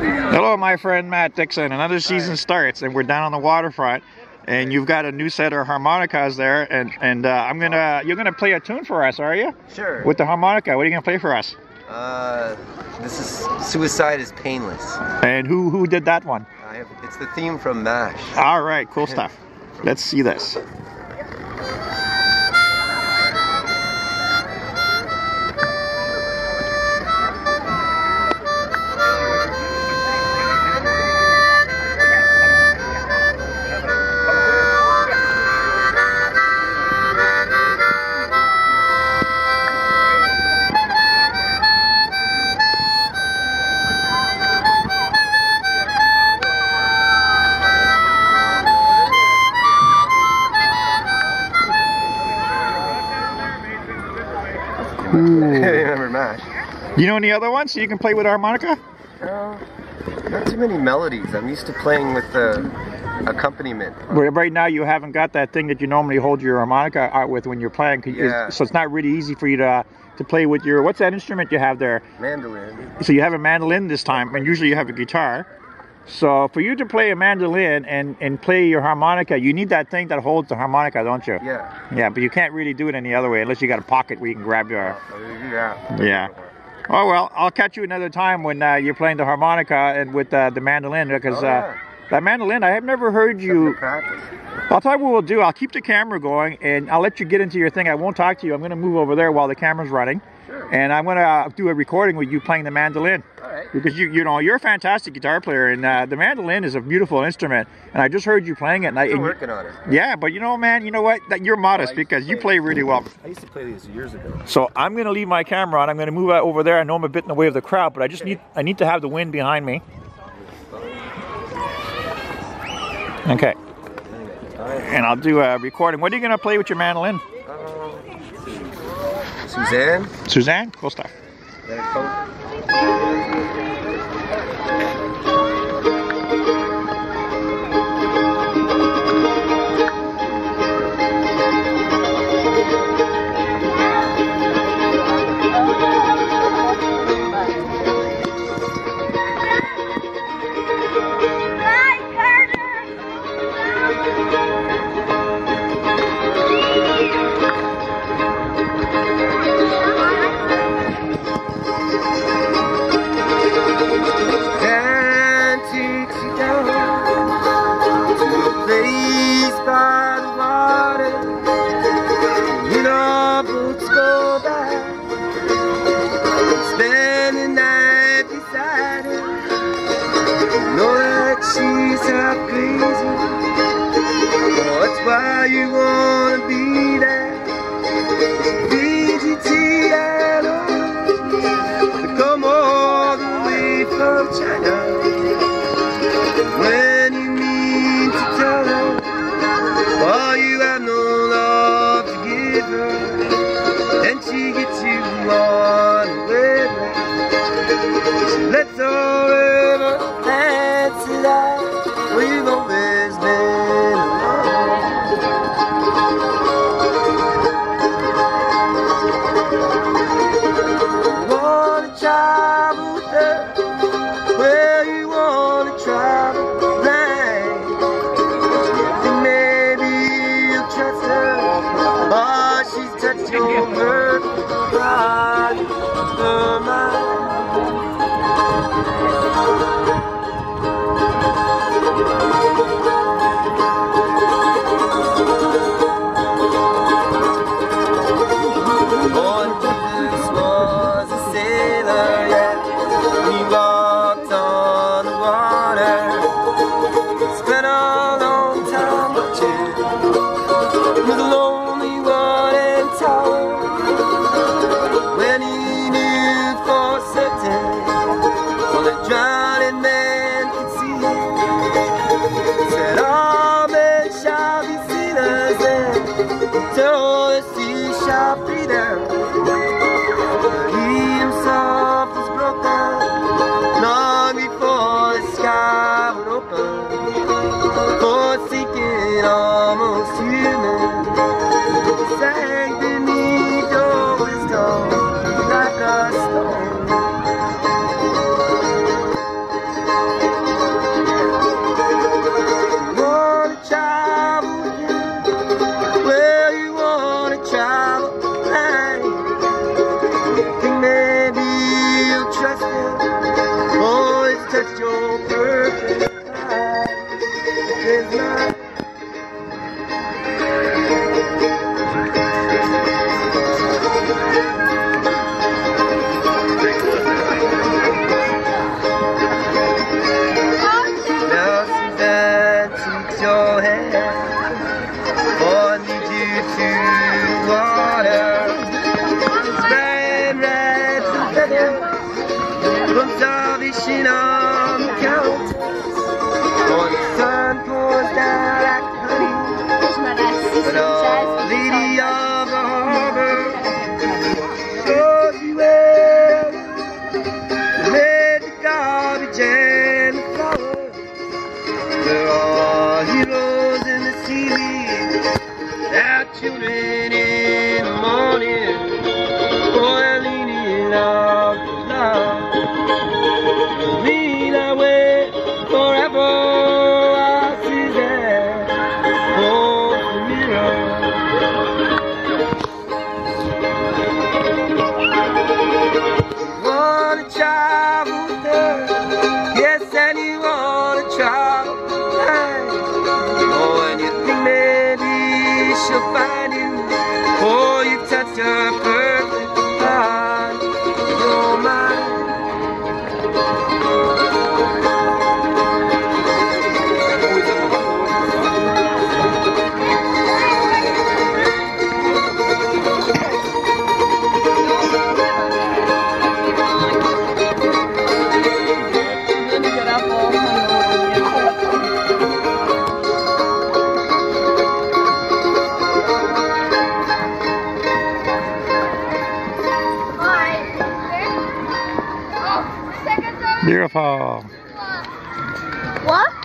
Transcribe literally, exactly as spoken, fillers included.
Hello, my friend Matt Dixon. Another season Hi. starts, and we're down on the waterfront. And you've got a new set of harmonicas there, and and uh, I'm gonna you're gonna play a tune for us, are you? Sure. With the harmonica, what are you gonna play for us? Uh, this is "Suicide is Painless." And who who did that one? I have, it's the theme from MASH. All right, cool stuff. Let's see this. Ooh. I remember MASH. You know any other ones so you can play with harmonica? Uh, not too many melodies. I'm used to playing with the accompaniment. Well, right now you haven't got that thing that you normally hold your harmonica out with when you're playing. Yeah. So it's not really easy for you to to play with your, what's that instrument you have there? Mandolin. So you have a mandolin this time, and usually you have a guitar. So for you to play a mandolin and, and play your harmonica, you need that thing that holds the harmonica, don't you? Yeah. Yeah, but you can't really do it any other way unless you got a pocket where you can grab your... Yeah. Yeah. Oh, well, I'll catch you another time when uh, you're playing the harmonica and with uh, the mandolin, because oh, yeah. uh, that mandolin, I have never heard you... I'll tell you what we'll do. I'll keep the camera going, and I'll let you get into your thing. I won't talk to you. I'm going to move over there while the camera's running. Sure. And I'm going to uh, do a recording with you playing the mandolin. All right. Because you you know, you're a fantastic guitar player, and uh, the mandolin is a beautiful instrument. And I just heard you playing it. And I'm I, working on it. Yeah, but you know, man, you know what? That you're modest, because you play really well. I used to play these years ago. So I'm going to leave my camera on. I'm going to move out over there. I know I'm a bit in the way of the crowd, but I just need I need to have the wind behind me. Okay. And I'll do a recording. What are you going to play with your mandolin? Uh, Suzanne. Suzanne? Cool stuff. Why you wanna be there? B G T and all, they come all the way from China. When you mean to tell her, oh, you have no love to give her, then she gets you on with her. She lets all ever fancy that we've always been alone. Travel with her where you wanna travel, right? And maybe you'll trust her, oh, she's touched your hurt, body, her mind. He himself is broken long before the sky would open, forsaken, almost human, sank beneath your wisdom like a stone. touch your perfect eyes. There's not now Suzanne, take your hand. Oh, I need you to water. Spread red feathers from salvation on the counter. When the sun pours down like honey, but our lady of the harbor shows you where let the garbage and the flowers. There are heroes in the seaweed, our children in the morning, boy leaning out the love, lean away forever. I see that for the mirror. You wanna travel there, yes, and you wanna travel blind. Oh, and you think maybe she'll find you, oh, you touch her perfect heart. You're mine. Beautiful. What?